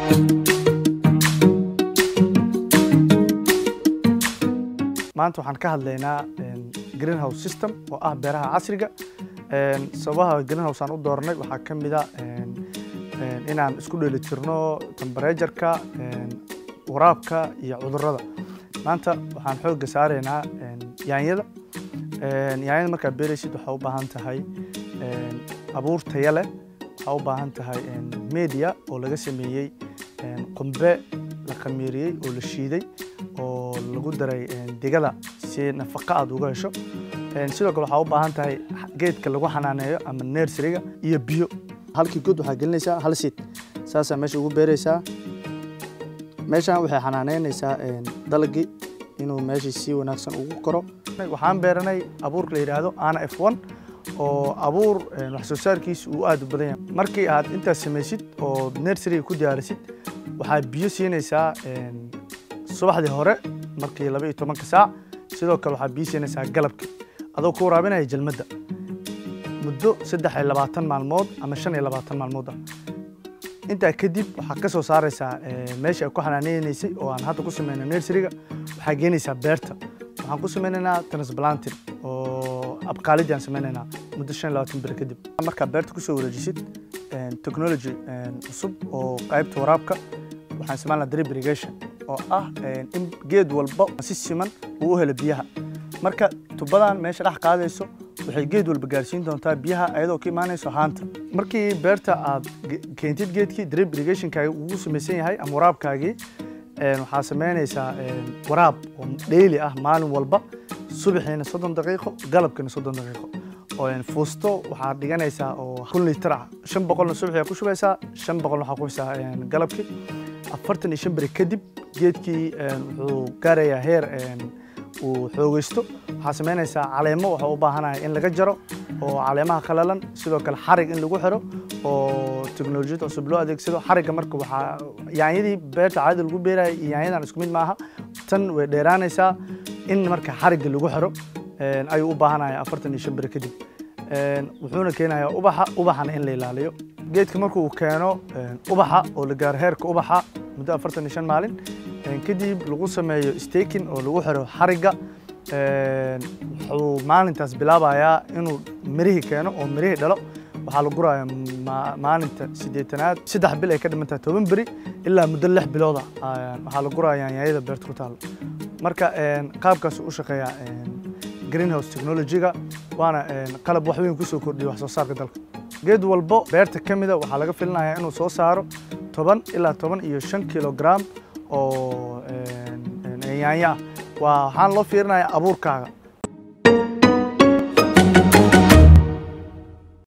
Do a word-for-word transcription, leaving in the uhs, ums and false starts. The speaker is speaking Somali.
maanta waxaan ka hadlaynaa greenhouse system oo ah beeraha casriga een sababaha greenhouse aan u doornay waxaa ka mid ah een inaan isku dheelitirno temperature-ka een waraabka iyo cudurrada maanta waxaan xoogga saaraynaa een yaanyada een yaanyada marka beeraysid waxa u baahan tahay een abuur tayo leh waxa u baahan tahay een media oo laga sameeyay een qumbe la khamiiriyay oo la shiiday oo lagu daray digada si nafaqo aad uga hesho een sidoo kale waxa u baahan tahay geedka lagu xanaaneeyo ama nursery-ga iyo biyo halkii god waxa gelinaysaa hal seed saasa meesha ugu beeraysaa meeshan waxay xanaaneynaysaa een dalagii inuu meesha si wanaagsan ugu koro waxaan beeranay abuur la yiraahdo ana F one oo abuur wax soo saarkiisu uu aad u badan yahay markii aad inta samaysid oo nursery ku diyaarisid waxa biyo siinaysaa een subaxdii hore markii laba iyo toban saac sidoo kale waxa biyo siinaysaa galabkii adoo ku waraabinaya jalmada muddo saddex iyo labaatan maalmood ama shan iyo labaatan maalmood inta kadib waxa ka soo saaraysaa meesha ku xanaaneysay oo aan hadda ku sameeyay nursery-ga waxa geenaysaa beerta waxaan ku sameeynaa transplanting oo abqaalidii aan sameeynaa muddo shan iyo labaatan bil kadib marka beerta ku soo wareejisid technology cusub oo qaybta waraabka waxaan sameeynaa drip irrigation oo ah in geed walba si siman uu helo biyaha marka tubadan meesha dhax qaadayso waxay geed walba gaarsiin doontaa biyaha ayadoo ka imaanayso haanta markii beerta aad keentid geedkii drip irrigation-kaaga ugu samaysan yahay ama waraabkaagii waxaa sameynaysaa waraab oo daily ah maalin walba subaxiina soddon daqiiqo galabkiina soddon daqiiqo oo fuusto waxaa dhiganaysaa oo kun litir ah shan boqol subaxii ku shubaysaa shan boqol waxa ku haysaa galabkii afartan iyo shan bari kadib geedkii wuxuu gaarayaa heer uu xoogaysto waxaa sameynaysaa caleemo waxa u baahanahay in laga jaro oo caleemaha qalalan sidoo kale xarig in lagu xiro oo teknolojiyada cusub loo adeegsado xariga marka waxaa yaanyadii beerta caadi lagu beerayay iyo yaanyadan isku mid maaha tan way dheeraanaysaa in marka xariga lagu xiro ayuu u baahanahay afartan iyo shan bari kadib wuxuuna keenayaa ubaxa ubaxana in la ilaaliyo geedka markuu keeno ubaxa oo la gaaro heerka ubaxa muddo afartan iyo shan maalin kadib lagu sameeyo staking oo lagu xiro xariga wuxuu maalintaas bilaabayaa inuu mirihii keeno oo mirihii dhalo waxaa la gurayaa maalinta siddeetanaad saddex bil ay ka dhiman tahay toban beri ilaa muddo lix bilood ah waxaa la gurayaa yaanyada beerta ku taalo marka qaabkaas u shaqeeyaa greenhouse technology-ga waana qalab wax weyn ku soo kordhiyo wax soo saarka dalka geed walbo beerta ka mida waxaa laga filinayaa inuu soo saaro toban ilaa toban iyo shan kilogram oo yaanya ah waxaan loo fiirinayaa abuurkaaga